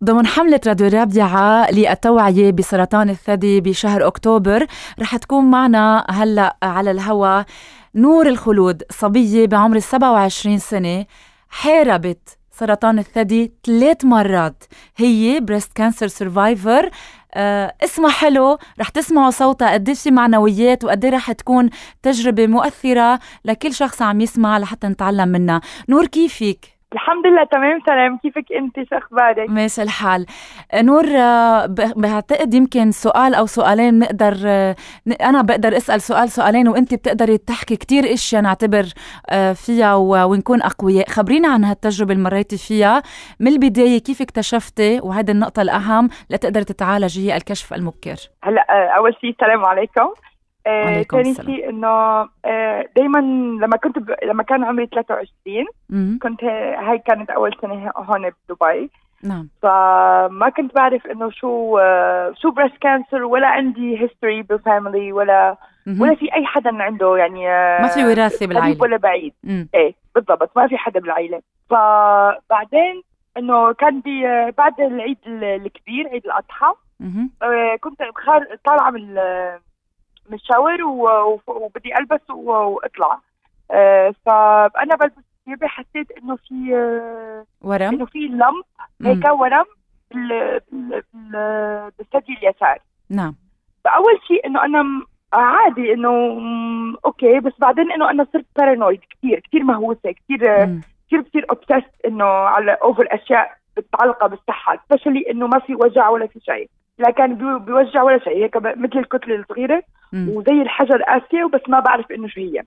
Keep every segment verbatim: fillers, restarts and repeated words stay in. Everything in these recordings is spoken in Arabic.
ضمن حملة راديو رابعة للتوعية بسرطان الثدي بشهر أكتوبر رح تكون معنا هلأ على الهواء نور الخلود، صبية بعمر سبعة وعشرين سنة حاربت سرطان الثدي ثلاث مرات. هي بريست كانسر سيرفايفر. آه اسمها حلو، رح تسمعوا صوتها قديش معنويات وقديه رح تكون تجربة مؤثرة لكل شخص عم يسمع لحتى نتعلم منها. نور كيفك؟ الحمد لله تمام سلام. كيفك انت؟ شو اخبارك؟ ماشي الحال. نور، بعتقد يمكن سؤال او سؤالين نقدر انا بقدر اسال سؤال سؤالين وانت بتقدري تحكي كتير اشياء نعتبر فيها ونكون اقوياء. خبرينا عن هالتجربه اللي مريتي فيها من البدايه، كيف اكتشفتي وهذه النقطه الاهم لتقدر تتعالجي الكشف المبكر؟ هلا اول شيء السلام عليكم. آه، ثاني شيء انه آه، دايما لما كنت ب... لما كان عمري ثلاثة وعشرين م- كنت هاي كانت اول سنه هون بدبي. نعم. فما كنت بعرف انه شو آه، شو بريست كانسر، ولا عندي هيستوري بالفاميلي، ولا م- ولا في اي حدا عنده يعني آه، ما في وراثه بالعائله ولا بعيد. م- ايه بالضبط، ما في حدا بالعائله. فبعدين انه كان بي بعد العيد الكبير، عيد الاضحى، آه، كنت طالعه من من الشاور وبدي البس واطلع. أه فانا بلبس ثيابي حسيت انه في أه ورم، انه في لمب هيك ورم بالثدي اليسار. نعم. فاول شيء انه انا عادي انه اوكي، بس بعدين انه انا صرت بارانويد كثير كثير مهووسه كثير كثير كثير اوبسست انه على اوفر اشياء متعلقه بالصحه، سبيشلي انه ما في وجع ولا في شيء، لا كان بيوجع ولا شيء، هيك مثل الكتله الصغيره مم. وزي الحجر قاسيه وبس ما بعرف انه شو هي.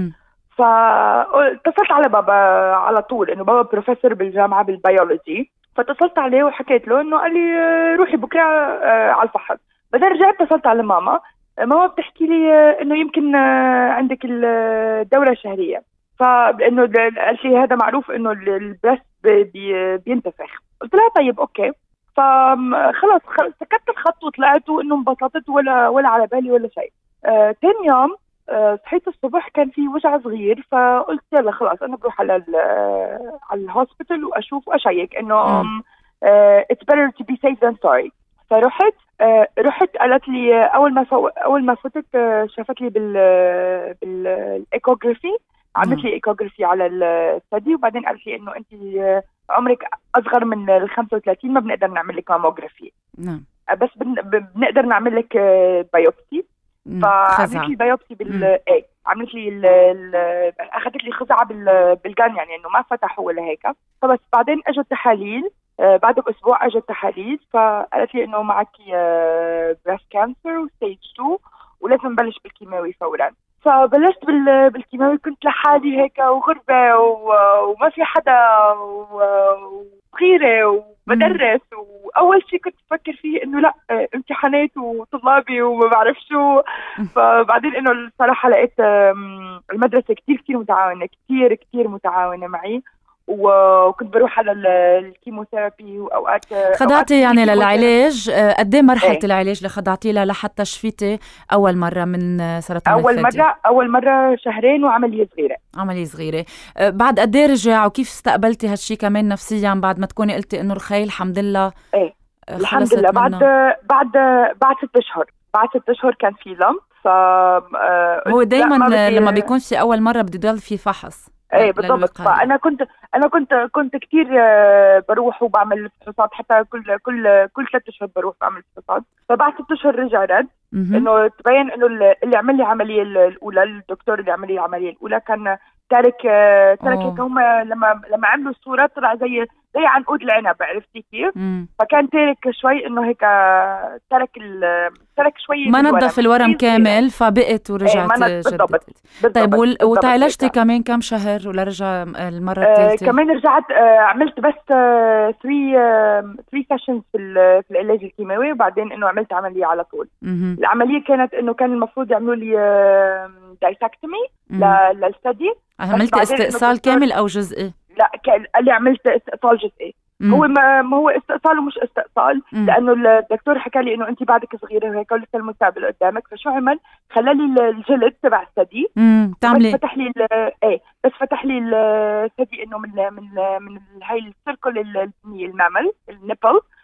فاتصلت على بابا على طول، انه بابا بروفيسور بالجامعه بالبيولوجي، فاتصلت عليه وحكيت له انه قال لي روحي بكره على الفحص. بعدين رجعت اتصلت على ماما، ماما بتحكي لي انه يمكن عندك الدوره الشهريه، فانه قالت لي هذا معروف انه البريست بي بينتفخ. قلت لها طيب اوكي. فخلص سكت الخط وطلعت، وانه انبسطت ولا ولا على بالي ولا شيء. آه، تاني يوم آه، صحيت الصبح كان في وجع صغير، فقلت يلا خلاص انا بروح على على الهوسبيتال واشوف واشيك انه it's better to be safe than sorry. فرحت آه، رحت قالت لي اول ما فو اول ما فتت آه، شافت لي بال بالايكوغرافي، عملت لي ايكوغرافي على الثدي، وبعدين قالت لي انه انت عمرك اصغر من ال خمسة وثلاثين ما بنقدر نعمل لك ماموغرافي. نعم. بس بن... بنقدر نعمل لك بايوبسي. فعملت لي بايوبسي بال ايه عملت لي ال... ال... اخذت لي خزعه بال... بالجان، يعني انه ما فتحوا ولا هيك. فبس بعدين اجت تحاليل، آه بعد باسبوع اجت تحاليل، فقالت لي انه معك بريست كانسر وستيج اثنين ولازم نبلش بالكيماوي فورا. فبلشت بال... بالكيماوي، كنت لحالي هيك وغربة و... وما في حدا وصغيرة وبدرس، وأول شيء كنت بفكر فيه إنه لا امتحانات وطلابي وما بعرف شو. فبعدين إنه الصراحة لقيت المدرسة كتير كتير متعاونة كتير كتير متعاونة معي، وكنت بروح على الكيموثيرابي واوقات خضعتي يعني للعلاج. قد ايه مرحله ايه؟ العلاج اللي خضعتي لها لحتى شفيتي اول مره من سرطان اول الثدي؟ مره اول مره شهرين وعمليه صغيره. عمليه صغيره. بعد قد ايه رجع، وكيف استقبلتي هالشي كمان نفسيا بعد ما تكوني قلتي انه الخير الحمد لله؟ ايه الحمد لله. بعد بعد بعد ست اشهر بعد ست اشهر كان في لمب. ف هو دائما لما بيكون في اول مره بده يضل في فحص. ايه بالضبط. فانا كنت انا كنت كنت كثير بروح وبعمل فحوصات، حتى كل كل كل ثلاث اشهر بروح بعمل فحوصات. فبعد ست اشهر رجع رد، انه تبين انه اللي عمل لي العمليه الاولى، الدكتور اللي عمل لي العمليه الاولى كان تارك تارك هيك. هم لما لما عملوا الصوره طلع زي زي عنقود العنب، عرفتي كيف؟ مم. فكان تارك شوي، انه هيك ترك ترك شوي ما نظف الورم كامل، فبقت ورجعت ايه بالضبط. طيب وتعالجتي كمان كم شهر ولا رجع المره الثالثه؟ آه كمان رجعت آه عملت بس ثلاثة ثلاثة سيشنز في في العلاج الكيماوي، وبعدين انه عملت عمليه على طول. مم. العمليه كانت انه كان المفروض يعملوا لي آه دايسكتومي للثدي. عملت استئصال كامل او جزئي؟ لا قال لي عملت استئصال جزئي. هو ما, ما هو استئصال ومش استئصال، مم. لانه الدكتور حكى لي انه انت بعدك صغيره وهيك ولسه المستقبل قدامك. فشو عمل؟ خلى لي الجلد تبع الثدي، بس فتح لي ايه بس فتح لي الثدي انه من من من هاي السيركل المامل النبل،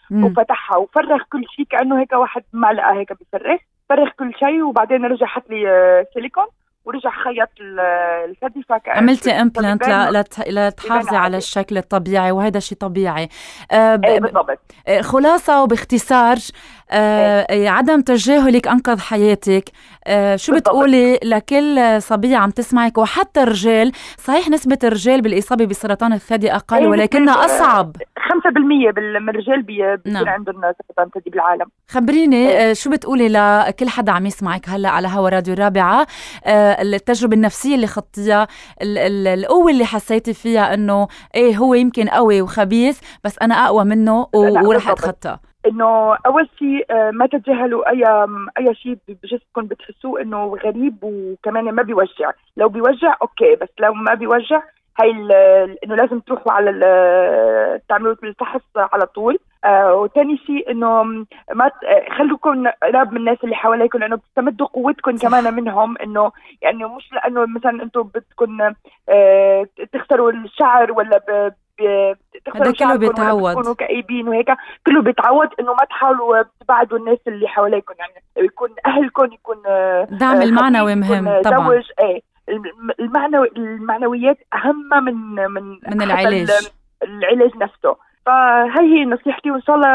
مم. وفتحها وفرغ كل شيء كانه هيك واحد معلقه هيك بفرغ، فرغ كل شيء وبعدين رجع حط لي آه، سيليكون ورجع خيط ال- الثدي. عملتي امبلانت لتحافظي على الشكل الطبيعي، وهذا شيء طبيعي. آه ب- ايه بالضبط. آه، خلاصة وباختصار، آه إيه. عدم تجاهلك أنقذ حياتك. آه شو بالضبط. بتقولي لكل صبية عم تسمعك وحتى الرجال؟ صحيح نسبة الرجال بالإصابة بسرطان الثدي أقل، إيه، ولكنها نسبة- أصعب. خمسة بالمية بال- من الرجال بي- بيكون نعم. عندهم سرطان ثدي بالعالم. خبريني إيه. آه، شو بتقولي لكل حدا عم يسمعك هلا على هوا راديو رابعة؟ آه، التجربة النفسية اللي خضتيها، ال- ال- القوة اللي حسيتي فيها انه ايه هو يمكن قوي وخبيث بس انا اقوى منه و- لا، ورح بالضبط. اتخطى. انه اول شيء آه، ما تتجاهلوا اي اي شيء بجسمكم بتحسوه انه غريب وكمان ما بيوجع. لو بيوجع اوكي، بس لو ما بيوجع هاي ال- انه لازم تروحوا على ال- تعملوا الفحص على طول. آه وثاني شيء انه ما ت- آه، خلوكم قراب من الناس اللي حواليكم، لانه بتستمدوا قوتكم كمان منهم. انه يعني مش لانه مثلا انتم بدكم آه تخسروا الشعر ولا ب ب- تخسروا هذا كله شعركم ولا بيتعود. بتكونوا كئيبين وهيك، كله بيتعود. انه ما تحاولوا تبعدوا الناس اللي حواليكم، يعني يكون اهلكم، يكون آه، الدعم آه، المعنوي خطيب، مهم يكون طبعا. زوج. ايه الم- المعنوي المعنويات اهم من من من حتى العلاج. ال- العلاج نفسه. فهي هي نصيحتي، وان شاء الله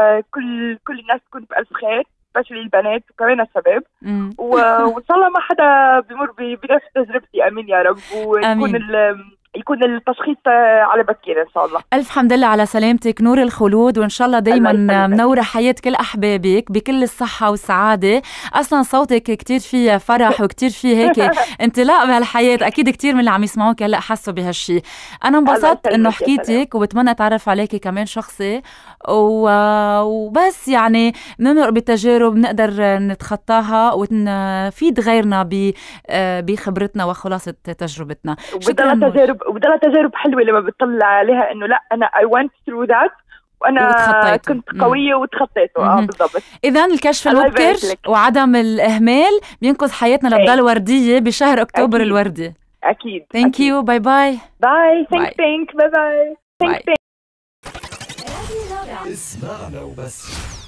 كل كل الناس تكون بألف خير، سبيشلي البنات وكمان الشباب. مم. و- وان شاء الله ما حدا بمر ب- بنفس تجربتي. امين يا رب. ويكون آمين. ال- يكون التشخيص على بكير ان شاء الله. ألف حمد لله على سلامتك، نور الخلود، وإن شاء الله دايما الله يسلمك. منورة حياة كل أحبابك بكل الصحة والسعادة. أصلا صوتك كتير فيه فرح وكتير فيه هيك انطلاق بهالحياة. أكيد كتير من اللي عم يسمعوك هلأ حسوا بهالشي. أنا انبسطت إنه يسلمك يا سلام. حكيتك، وبتمنى أتعرف عليكي كمان شخصي و... وبس يعني بنمر بتجارب نقدر نتخطاها ونفيد غيرنا ب... بخبرتنا وخلاصة تجربتنا. وبدها تجارب وبدها تجارب حلوه لما بتطلع عليها انه لا انا I went through that وانا وتخطيته. كنت قويه وتخطيته. اه مم. بالضبط. إذن الكشف الله المبكر يبارك لك. وعدم الإهمال بينقذ حياتنا إيه. لتضل وردية بشهر أكتوبر أكيد. الوردي. اكيد. ثانك يو. باي باي. باي. باي. ثانك ثانك باي باي. ثانك باي. ثانك. اسمعنا وبس.